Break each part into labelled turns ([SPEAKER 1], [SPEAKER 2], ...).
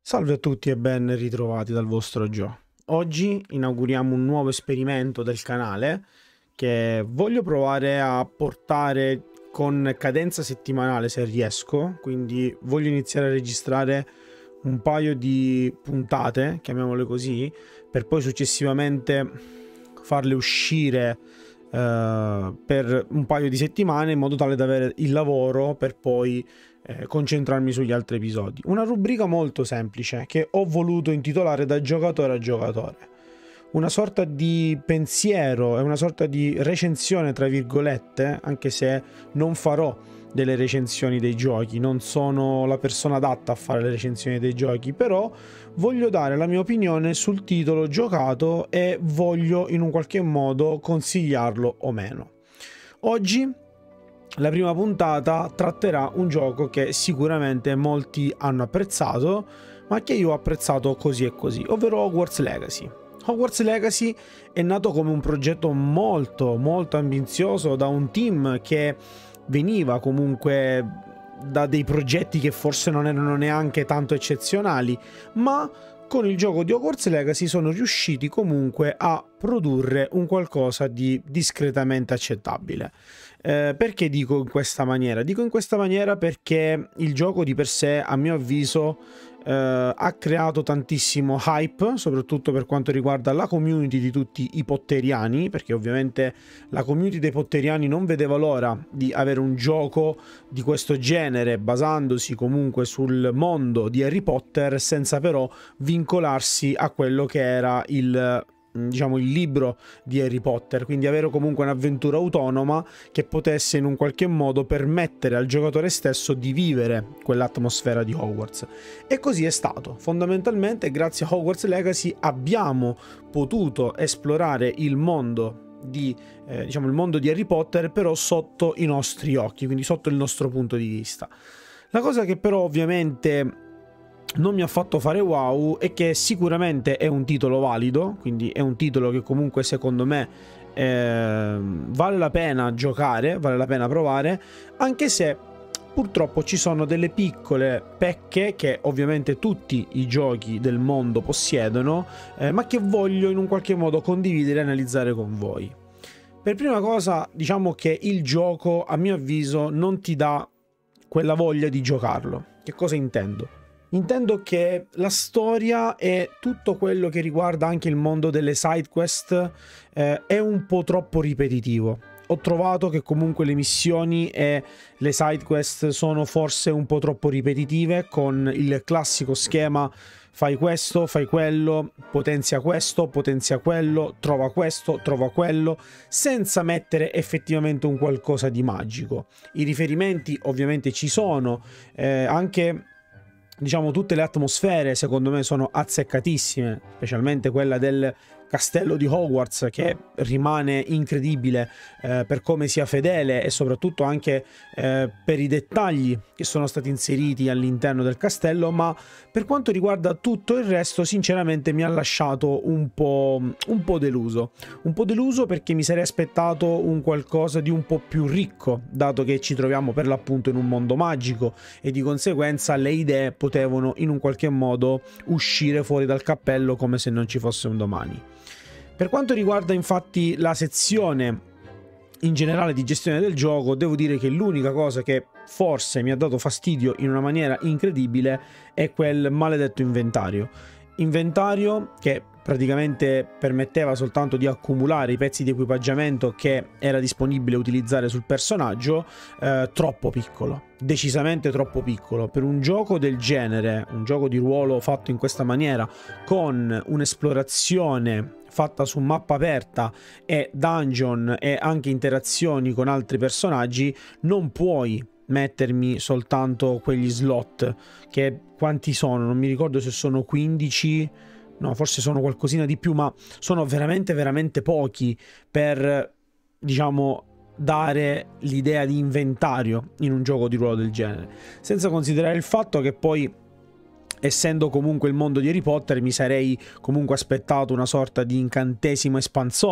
[SPEAKER 1] Salve a tutti e ben ritrovati dal vostro Gio. Oggi inauguriamo un nuovo esperimento del canale che voglio provare a portare con cadenza settimanale se riesco, quindi voglio iniziare a registrare un paio di puntate, chiamiamole così, per poi successivamente farle uscire per un paio di settimane in modo tale da avere il lavoro per poi concentrarmi sugli altri episodi. Una rubrica molto semplice che ho voluto intitolare Da giocatore a giocatore. Una sorta di pensiero e una sorta di recensione tra virgolette, anche se non farò delle recensioni dei giochi, non sono la persona adatta a fare le recensioni dei giochi, però voglio dare la mia opinione sul titolo giocato e voglio in un qualche modo consigliarlo o meno. Oggi la prima puntata tratterà un gioco che sicuramente molti hanno apprezzato, ma che io ho apprezzato così e così, ovvero Hogwarts Legacy. Hogwarts Legacy è nato come un progetto molto ambizioso da un team che veniva comunque da dei progetti che forse non erano neanche tanto eccezionali, ma con il gioco di Hogwarts Legacy sono riusciti comunque a produrre un qualcosa di discretamente accettabile. Perché dico in questa maniera? Dico in questa maniera perché il gioco di per sé, a mio avviso, ha creato tantissimo hype, soprattutto per quanto riguarda la community di tutti i potteriani, perché ovviamente la community dei potteriani non vedeva l'ora di avere un gioco di questo genere, basandosi comunque sul mondo di Harry Potter, senza però vincolarsi a quello che era il libro di Harry Potter, quindi avere comunque un'avventura autonoma che potesse in un qualche modo permettere al giocatore stesso di vivere quell'atmosfera di Hogwarts. E così è stato. Fondamentalmente, grazie a Hogwarts Legacy abbiamo potuto esplorare il mondo di il mondo di Harry Potter, però sotto i nostri occhi, quindi sotto il nostro punto di vista. La cosa che però ovviamente non mi ha fatto fare wow è che sicuramente è un titolo valido, quindi è un titolo che comunque secondo me vale la pena giocare, vale la pena provare, anche se purtroppo ci sono delle piccole pecche che ovviamente tutti i giochi del mondo possiedono, ma che voglio in un qualche modo condividere e analizzare con voi. Per prima cosa diciamo che il gioco a mio avviso non ti dà quella voglia di giocarlo. Che cosa intendo? Intendo che la storia e tutto quello che riguarda anche il mondo delle side quest è un po' troppo ripetitivo. Ho trovato che comunque le missioni e le side quest sono forse un po' troppo ripetitive, con il classico schema: fai questo, fai quello, potenzia questo, potenzia quello, trova questo, trova quello, senza mettere effettivamente un qualcosa di magico. I riferimenti ovviamente ci sono, anche tutte le atmosfere secondo me sono azzeccatissime, specialmente quella del castello di Hogwarts, che rimane incredibile per come sia fedele e soprattutto anche per i dettagli che sono stati inseriti all'interno del castello, ma per quanto riguarda tutto il resto sinceramente mi ha lasciato un po' deluso. Un po' deluso perché mi sarei aspettato un qualcosa di un po' più ricco, dato che ci troviamo per l'appunto in un mondo magico e di conseguenza le idee potevano in un qualche modo uscire fuori dal cappello come se non ci fosse un domani. Per quanto riguarda infatti la sezione in generale di gestione del gioco, devo dire che l'unica cosa che forse mi ha dato fastidio in una maniera incredibile è quel maledetto inventario. Inventario che praticamente permetteva soltanto di accumulare i pezzi di equipaggiamento che era disponibile utilizzare sul personaggio, troppo piccolo, decisamente troppo piccolo per un gioco del genere, un gioco di ruolo fatto in questa maniera, con un'esplorazione fatta su mappa aperta e dungeon e anche interazioni con altri personaggi. Non puoi mettermi soltanto quegli slot, che quanti sono? Non mi ricordo se sono 15, no, forse sono qualcosina di più, ma sono veramente pochi per, dare l'idea di inventario in un gioco di ruolo del genere. Senza considerare il fatto che poi, essendo comunque il mondo di Harry Potter, mi sarei comunque aspettato una sorta di incantesimo espansore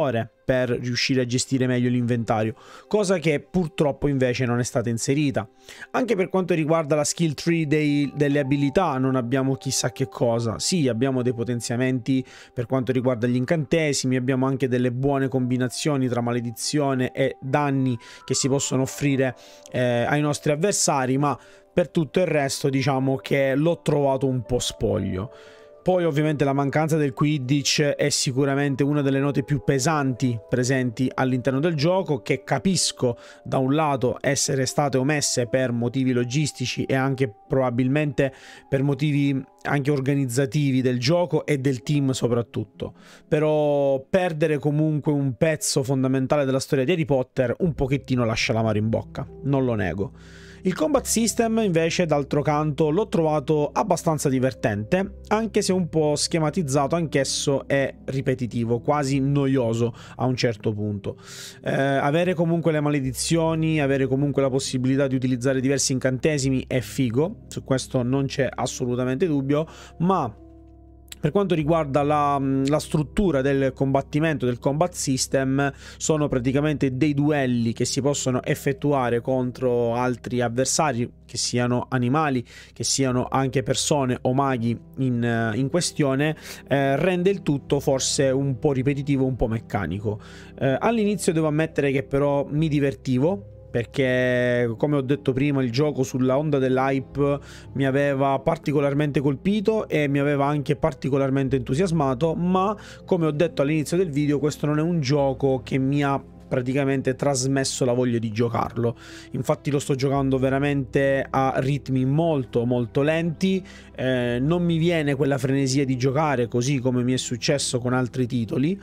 [SPEAKER 1] per riuscire a gestire meglio l'inventario, cosa che purtroppo invece non è stata inserita. Anche per quanto riguarda la skill tree delle abilità non abbiamo chissà che cosa. Sì, abbiamo dei potenziamenti per quanto riguarda gli incantesimi, abbiamo anche delle buone combinazioni tra maledizione e danni che si possono offrire ai nostri avversari, ma per tutto il resto diciamo che l'ho trovato un po' spoglio. Poi ovviamente la mancanza del Quidditch è sicuramente una delle note più pesanti presenti all'interno del gioco, che capisco da un lato essere state omesse per motivi logistici e anche probabilmente per motivi anche organizzativi del gioco e del team soprattutto. Però perdere comunque un pezzo fondamentale della storia di Harry Potter un pochettino lascia l'amaro in bocca, non lo nego. Il combat system invece d'altro canto l'ho trovato abbastanza divertente, anche se un po' schematizzato anch'esso e ripetitivo, quasi noioso a un certo punto. Avere comunque le maledizioni, avere comunque la possibilità di utilizzare diversi incantesimi è figo, su questo non c'è assolutamente dubbio, ma per quanto riguarda la struttura del combattimento, del combat system, sono praticamente dei duelli che si possono effettuare contro altri avversari, che siano animali, che siano anche persone o maghi in questione, rende il tutto forse un po' ripetitivo, un po' meccanico. All'inizio devo ammettere che però mi divertivo, perché come ho detto prima il gioco sulla onda dell'hype mi aveva particolarmente colpito e mi aveva anche particolarmente entusiasmato, ma come ho detto all'inizio del video questo non è un gioco che mi ha praticamente trasmesso la voglia di giocarlo. Infatti lo sto giocando veramente a ritmi molto molto lenti, non mi viene quella frenesia di giocare così come mi è successo con altri titoli,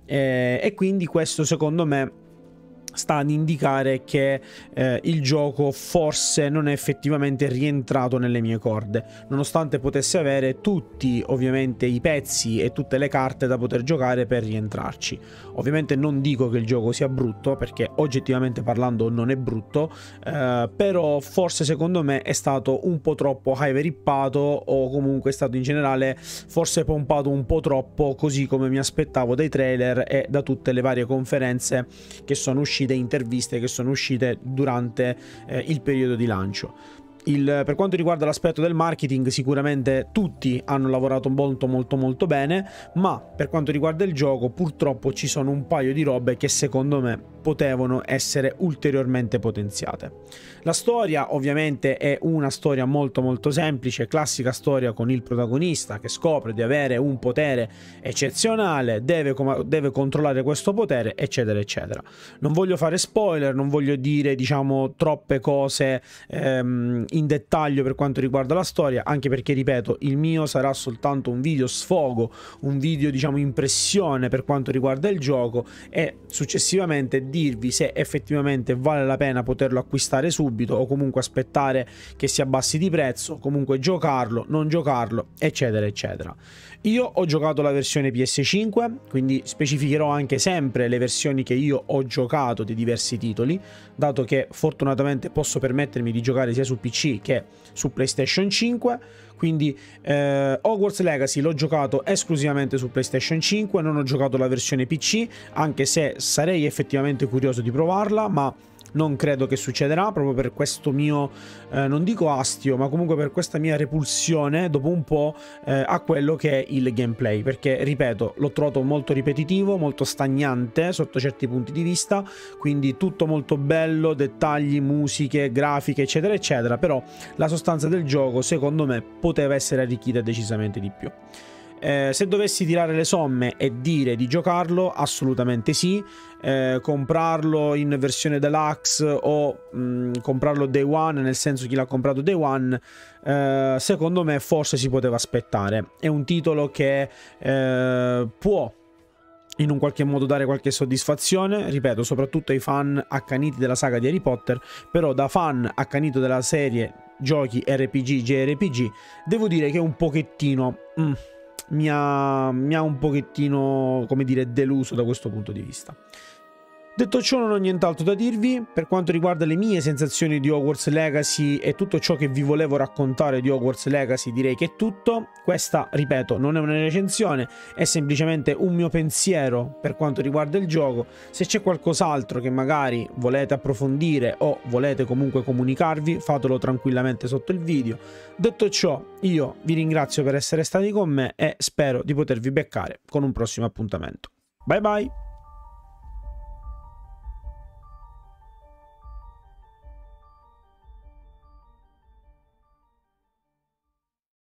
[SPEAKER 1] e quindi questo secondo me sta ad indicare che il gioco forse non è effettivamente rientrato nelle mie corde, nonostante potesse avere tutti ovviamente i pezzi e tutte le carte da poter giocare per rientrarci. Ovviamente non dico che il gioco sia brutto, perché oggettivamente parlando non è brutto, però forse secondo me è stato un po' troppo hype-rippato, o comunque è stato in generale forse pompato un po' troppo, così come mi aspettavo dai trailer e da tutte le varie conferenze che sono uscite, interviste che sono uscite durante il periodo di lancio. Per quanto riguarda l'aspetto del marketing, sicuramente tutti hanno lavorato molto bene, ma per quanto riguarda il gioco purtroppo ci sono un paio di robe che secondo me potevano essere ulteriormente potenziate. La storia ovviamente è una storia molto semplice, classica storia con il protagonista che scopre di avere un potere eccezionale, deve controllare questo potere, eccetera eccetera. Non voglio fare spoiler, non voglio dire diciamo troppe cose in dettaglio per quanto riguarda la storia, anche perché ripeto il mio sarà soltanto un video sfogo, un video diciamo impressione per quanto riguarda il gioco, e successivamente dirvi se effettivamente vale la pena poterlo acquistare subito o comunque aspettare che si abbassi di prezzo, comunque giocarlo, non giocarlo, eccetera eccetera. Io ho giocato la versione PS5, quindi specificherò anche sempre le versioni che io ho giocato di diversi titoli, dato che fortunatamente posso permettermi di giocare sia su PC che su PlayStation 5. Quindi Hogwarts Legacy l'ho giocato esclusivamente su PlayStation 5, non ho giocato la versione PC, anche se sarei effettivamente curioso di provarla, ma non credo che succederà, proprio per questo mio, non dico astio, ma comunque per questa mia repulsione dopo un po' a quello che è il gameplay, perché ripeto l'ho trovato molto ripetitivo, molto stagnante sotto certi punti di vista, quindi tutto molto bello, dettagli, musiche, grafiche eccetera eccetera, però la sostanza del gioco secondo me poteva essere arricchita decisamente di più. Se dovessi tirare le somme e dire di giocarlo, assolutamente sì. Comprarlo in versione deluxe o comprarlo day one, nel senso chi l'ha comprato day one, secondo me forse si poteva aspettare. È un titolo che può in un qualche modo dare qualche soddisfazione, ripeto, soprattutto ai fan accaniti della saga di Harry Potter, però da fan accanito della serie giochi RPG, JRPG, devo dire che un pochettino mi ha un pochettino, come dire, deluso da questo punto di vista. Detto ciò, non ho nient'altro da dirvi. Per quanto riguarda le mie sensazioni di Hogwarts Legacy e tutto ciò che vi volevo raccontare di Hogwarts Legacy, direi che è tutto. Questa, ripeto, non è una recensione, è semplicemente un mio pensiero per quanto riguarda il gioco. Se c'è qualcos'altro che magari volete approfondire o volete comunque comunicarvi, fatelo tranquillamente sotto il video. Detto ciò, io vi ringrazio per essere stati con me e spero di potervi beccare con un prossimo appuntamento. Bye bye!